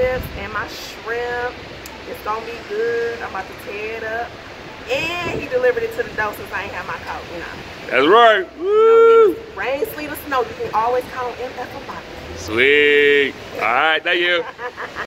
and my shrimp. It's gonna be good. I'm about to tear it up. And he delivered it to the door since I ain't have my coat, you know. That's right. Woo! Rain, sleet, or snow, you can always count on MF Barbecue. Sweet. All right, thank you.